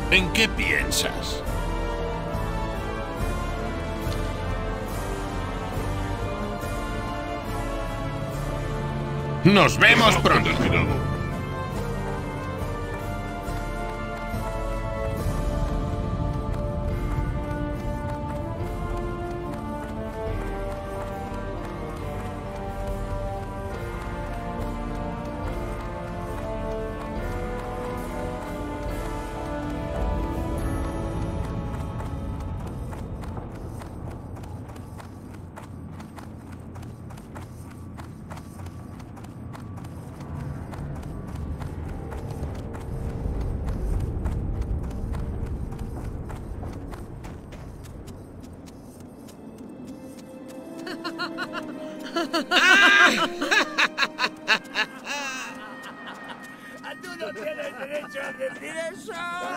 ¿En qué piensas? Nos vemos pronto. ¡Tú no tienes derecho a decir eso!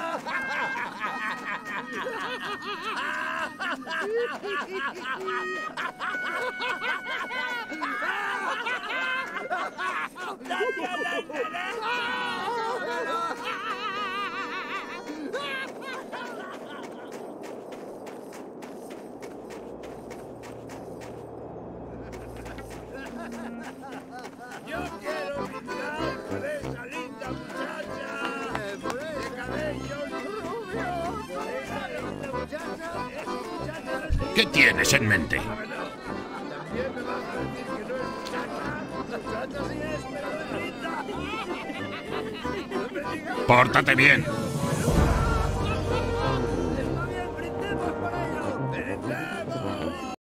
¡Yo quiero brindar por esa linda muchacha! ¡Por ese cabello rubio! ¡Por esa linda muchacha! ¡Esa muchacha no es... ¿Qué tienes en mente? ¿También me vas a decir que no es muchacha? ¡Muchacha sí es, pero es linda! ¡No me digas! Pórtate bien.